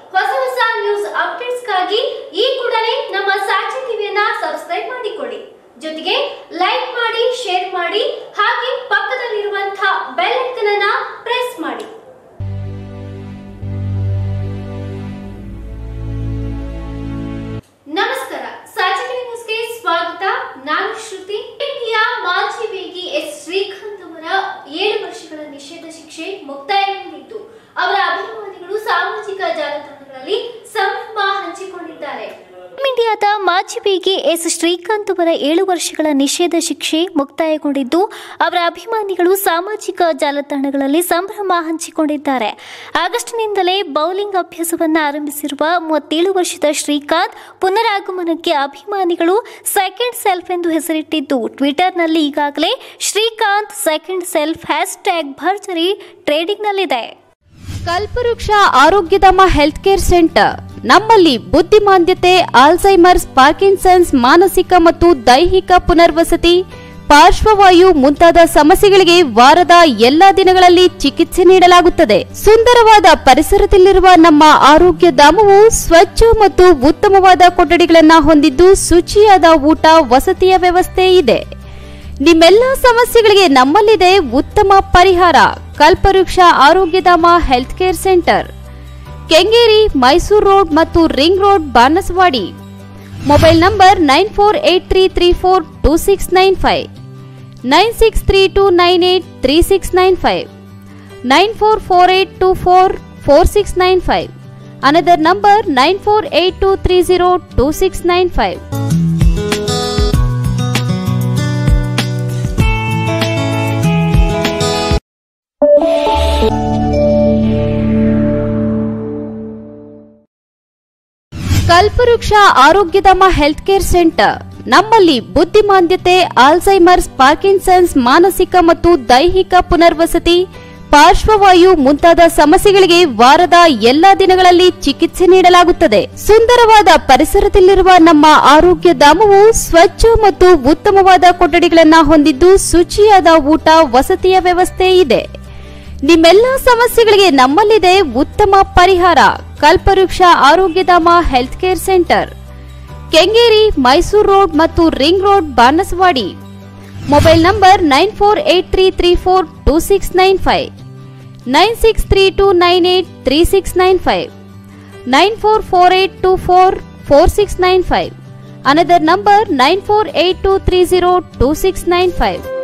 ಹೊಸ ನ್ಯೂಸ್ ಅಪ್ಡೇಟ್ಸ್ಗಾಗಿ ಈ ಕೂಡಲೇ ನಮ್ಮ ಸಾಕ್ಷಿ ಟಿವಿಯನ್ನ ಸಬ್ಸ್ಕ್ರೈಬ್ ಮಾಡಿಕೊಳ್ಳಿ. ಜೊತೆಗೆ ಲೈಕ್ ಮಾಡಿ, ಶೇರ್ ಮಾಡಿ, ಹಾಗೆ ಪಕ್ಕದಲ್ಲಿರುವಂತಹ ಬೆಲ್ ಐಕಾನ್ ಅನ್ನು ಪ್ರೆಸ್ ಮಾಡಿ. ನಮಸ್ಕಾರ, ಸಾಕ್ಷಿ ಟಿವಿ ನ್ಯೂಸ್ಗೆ ಸ್ವಾಗತ. ನಾನು ಶ್ರುತಿ. ಇಂಡಿಯಾ ಮಾಜಿ ವೇಗಿ ಎಸ್ ಶ್ರೀಕಾಂತ್ ಅವರ 7 ವರ್ಷಗಳ ನಿಷೇಧ ಶಿಕ್ಷೆ ಮುಕ್ತಾಯಗೊಂಡಿದ್ದು, ಅವರ ಅಭಿಮಾನಿಗಳು ಸಾಮಾಜಿಕ ಜಾಲತಾಣಗಳಲ್ಲಿ ಸಂಭ್ರಮ ಹಂಚಿಕೊಂಡಿದ್ದಾರೆ. ಇಂಡಿಯಾದ ಮಾಜಿ ವೇಗಿ ಎಸ್ ಶ್ರೀಕಾಂತ್ ಅವರ 7 ವರ್ಷಗಳ ನಿಷೇಧ ಶಿಕ್ಷೆ ಮುಕ್ತಾಯಗೊಂಡಿದ್ದು, ಅವರ ಅಭಿಮಾನಿಗಳು ಸಾಮಾಜಿಕ ಜಾಲತಾಣಗಳಲ್ಲಿ ಸಂಭ್ರಮ ಹಂಚಿಕೊಂಡಿದ್ದಾರೆ. ಆಗಸ್ಟ್ನಿಂದಲೇ ಬೌಲಿಂಗ್ ಅಭ್ಯಾಸವನ್ನು ಆರಂಭಿಸಿರುವ 37 ವರ್ಷದ ಶ್ರೀಕಾಂತ್ ಪುನರಾಗಮನಕ್ಕೆ ಅಭಿಮಾನಿಗಳು ಸೆಕೆಂಡ್ ಸೆಲ್ಫ್ ಎಂದು ಹೆಸರಿಟ್ಟಿದ್ದು, ಟ್ವಿಟರ್ನಲ್ಲಿ ಈಗಾಗಲೇ ಶ್ರೀಕಾಂತ್ ಸೆಕೆಂಡ್ ಸೆಲ್ಫ್ ಹ್ಯಾಶ್ಟ್ಯಾಗ್ ಭರ್ಜರಿ ಟ್ರೆಂಡಿಂಗ್ನಲ್ಲಿದೆ. ಕಲ್ಪವೃಕ್ಷ ಆರೋಗ್ಯಧಾಮ ಹೆಲ್ತ್ ಕೇರ್ ಸೆಂಟರ್ ನಮ್ಮಲ್ಲಿ ಬುದ್ಧಿಮಾಂದ್ಯತೆ, ಆಲ್ಝೈಮರ್ಸ್, ಪಾರ್ಕಿನ್ಸನ್ಸ್, ಮಾನಸಿಕ ಮತ್ತು ದೈಹಿಕ ಪುನರ್ವಸತಿ, ಪಾರ್ಶ್ವವಾಯು ಮುಂತಾದ ಸಮಸ್ಯೆಗಳಿಗೆ ವಾರದ ಎಲ್ಲಾ ದಿನಗಳಲ್ಲಿ ಚಿಕಿತ್ಸೆ ನೀಡಲಾಗುತ್ತದೆ. ಸುಂದರವಾದ ಪರಿಸರದಲ್ಲಿರುವ ನಮ್ಮ ಆರೋಗ್ಯ ಧಾಮವು ಸ್ವಚ್ಛ ಮತ್ತು ಉತ್ತಮವಾದ ಕೊಠಡಿಗಳನ್ನು ಹೊಂದಿದ್ದು, ಶುಚಿಯಾದ ಊಟ, ವಸತಿಯ ವ್ಯವಸ್ಥೆ ಇದೆ. ನಿಮ್ಮೆಲ್ಲ ಸಮಸ್ಯೆಗಳಿಗೆ ನಮ್ಮಲ್ಲಿದೆ ಉತ್ತಮ ಪರಿಹಾರ. Kalpavriksha Arogyadhama health care centre, Kengeri, Mysore road ಮತ್ತು ring road, Banaswadi. Mobile number 9483342695, 9632983695, 9448244695. Another number 9482302695. ಕಲ್ಪವೃಕ್ಷ ಆರೋಗ್ಯಧಾಮ ಹೆಲ್ತ್ ಕೇರ್ ಸೆಂಟರ್ ನಮ್ಮಲ್ಲಿ ಬುದ್ಧಿಮಾಂದ್ಯತೆ, ಆಲ್ಝೈಮರ್ಸ್, ಪಾರ್ಕಿನ್ಸನ್ಸ್, ಮಾನಸಿಕ ಮತ್ತು ದೈಹಿಕ ಪುನರ್ವಸತಿ, ಪಾರ್ಶ್ವವಾಯು ಮುಂತಾದ ಸಮಸ್ಯೆಗಳಿಗೆ ವಾರದ ಎಲ್ಲಾ ದಿನಗಳಲ್ಲಿ ಚಿಕಿತ್ಸೆ ನೀಡಲಾಗುತ್ತದೆ. ಸುಂದರವಾದ ಪರಿಸರದಲ್ಲಿರುವ ನಮ್ಮ ಆರೋಗ್ಯ ಧಾಮವು ಸ್ವಚ್ಛ ಮತ್ತು ಉತ್ತಮವಾದ ಕೊಠಡಿಗಳನ್ನು ಹೊಂದಿದ್ದು, ಶುಚಿಯಾದ ಊಟ, ವಸತಿಯ ವ್ಯವಸ್ಥೆ ಇದೆ. ನಿಮ್ಮೆಲ್ಲ ಸಮಸ್ಯೆಗಳಿಗೆ ನಮ್ಮಲ್ಲಿದೆ ಉತ್ತಮ ಪರಿಹಾರ. Kalpavriksha Arogyadhama health care centre, Kengeri, Mysore road ಮತ್ತು ring road, Banaswadi. Mobile number 9483342695, 9632983695, 9448244695. Another number 9482302695.